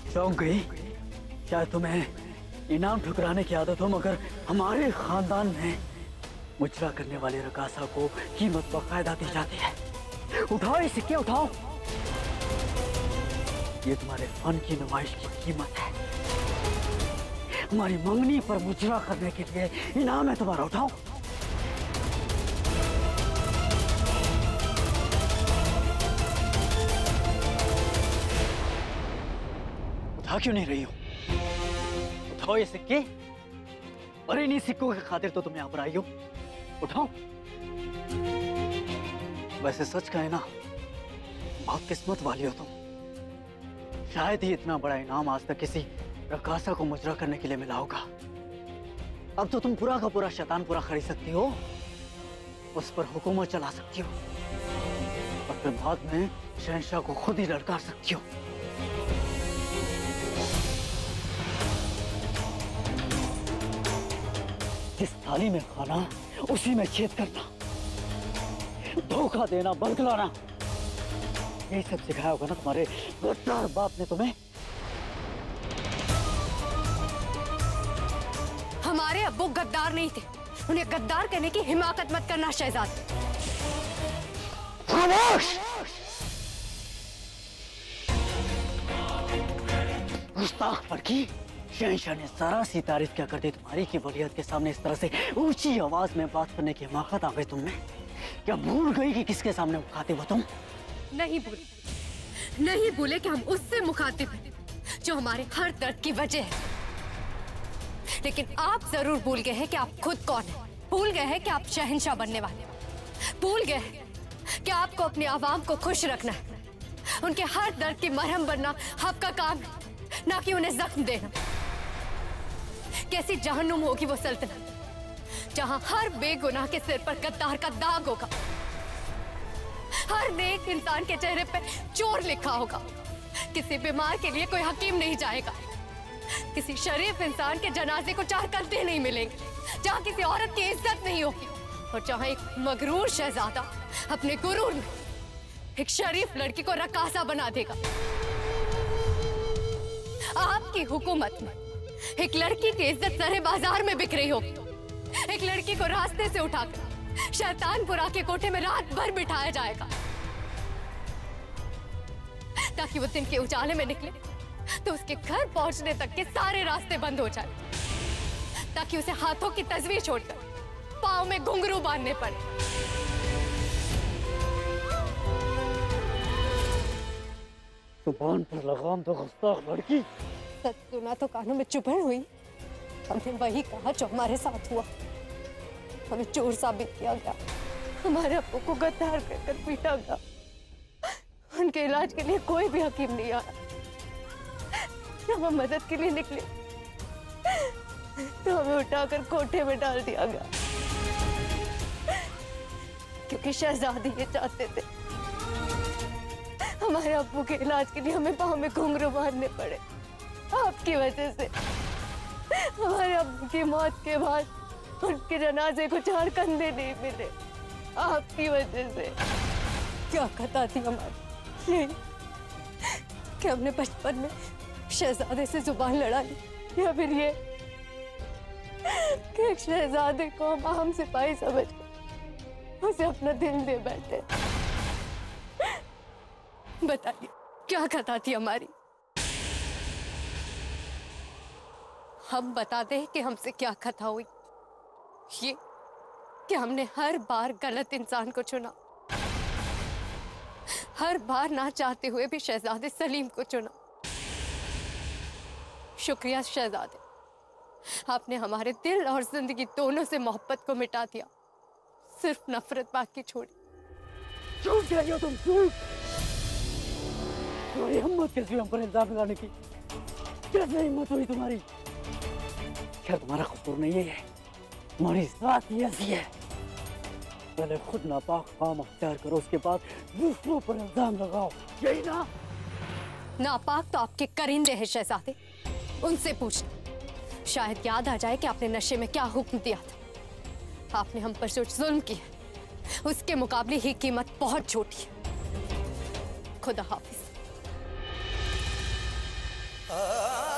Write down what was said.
चौंक गई? शायद तुम्हें इनाम ठुकराने की आदत हो, मगर हमारे खानदान में मुजरा करने वाले रकासा को कीमत बाकायदा दी जाती है। उठाओ ये सिक्के, उठाओ। ये तुम्हारे फन की नुमाइश की कीमत है। हमारी मंगनी पर मुजरा करने के लिए इनाम है तुम्हारा, उठाओ। उठा क्यों नहीं रही हो? उठाओ ये सिक्के। और इन्हीं सिक्कों की खातिर तो तुम यहां पर आई हो। उठाओ। वैसे सच कहे ना, बहुत किस्मत वाली हो तुम। शायद ही इतना बड़ा इनाम आज तक किसी रकासा को मुजरा करने के लिए मिला होगा। अब तो तुम पूरा का पूरा शैतानपुरा खरीद सकती हो, उस पर हुकूमत चला सकती हो, और फिर बाद में शहंशाह को खुद ही ललकार सकती हो। जिस थाली में खाना उसी में छेद करना, धोखा देना, बरगलाना, यही सब सिखाया होगा ना तुम्हारे गद्दार बाप ने तुम्हें। हमारे अब्बू गद्दार नहीं थे, उन्हें गद्दार कहने की हिमाकत मत करना शहजाद। खामोश! गुस्ताख फड़की, शहंशाह ने जरा सी तारीफ क्या कर दी तुम्हारी कि वलीयत के सामने इस तरह से ऊंची आवाज में बात करने की हिमाकत आ गई तुमने। क्या भूल गई कि किसके सामने मुखातिब हो तुम? नहीं भूले कि हम उससे मुखातिब हैं जो हमारे हर दर्द की वजह है। लेकिन आप जरूर भूल गए हैं कि आप खुद कौन हैं। भूल गए हैं कि आप शहंशाह बनने वाले। भूल गए हैं कि आपको अपने आवाम को खुश रखना है। उनके हर दर्द की मरहम बनना आपका काम है, ना कि उन्हें जख्म देना। कैसी जहन्नुम होगी वो सल्तनत जहां हर बेगुनाह के सिर पर गद्दार का दाग होगा, हर नेक इंसान के चेहरे पे चोर लिखा होगा, किसी बीमार के लिए कोई हकीम नहीं जाएगा, किसी शरीफ इंसान के जनाजे को 4 कंधे नहीं मिलेंगे, जहां किसी औरत की इज्जत नहीं होगी, और जहां एक मगरूर शहजादा अपने गुरूर में एक शरीफ लड़की को रकासा बना देगा। आपकी हुकूमत में एक लड़की की इज्जत सारे बाजार में बिक रही होगी। एक लड़की को रास्ते से उठाकर शैतानपुरा के कोठे में रात भर बिठाया जाएगा, ताकि वो दिन के उजाले में निकले तो उसके घर पहुंचने तक के सारे रास्ते बंद हो जाए, ताकि उसे हाथों की तस्वीर छोड़कर पांव में घुंघरू बांधने पड़े। जुबान पर लगाम तो गुस्ताख लड़की। सच सुना तो कानों में चुभन हुई। हमने वही कहा जो हमारे साथ हुआ। हमें चोर साबित किया गया, हमारे अप्पू को गद्दार कहकर पीटा गया। उनके इलाज के लिए कोई भी हकीम नहीं आया। जब हम मदद के लिए निकले तो हमें उठाकर कोठे में डाल दिया गया, क्योंकि शहजादी ये चाहते थे हमारे अप्पू के इलाज के लिए हमें पाँव में घुंघरू बांधने पड़े। आपकी वजह से हमारे अब्बू की मौत के बाद उनके जनाजे को 4 कंधे नहीं मिले। आपकी वजह से। क्या खता थी हमारी ये कि हमने बचपन में शहजादे से जुबान लड़ा ली, या फिर ये कि एक शहजादे को हम आम सिपाही समझ कर उसे अपना दिल दे बैठे। बताइए क्या खता थी हमारी? हम बताते हैं कि हमसे क्या खता हुई। ये कि हमने हर बार गलत इंसान को चुना, हर बार ना चाहते हुए भी शहजादे सलीम को चुना। शुक्रिया शहजादे, आपने हमारे दिल और जिंदगी दोनों से मोहब्बत को मिटा दिया, सिर्फ नफरत बाकी छोड़ी। झूठ कह रही हो तुम, झूठ। तुम्हारी हिम्मत कैसी हम पर इल्जाम लगाने की? कैसे हिम्मत हुई तुम्हारी? खैर तुम्हारा कसूर नहीं है, तुम्हारी जात ही ऐसी है। पहले खुद नापाक काम अख्तियार करो, उसके बाद दूसरों पर इल्जाम लगाओ, यही ना? नापाक तो आपके करिंदे हैं शहजादे, उनसे पूछना। शायद याद आ जाए कि आपने नशे में क्या हुक्म दिया था। आपने हम पर जो जुल्म किया उसके मुकाबले ही कीमत बहुत छोटी है। खुदा हाफिज। आ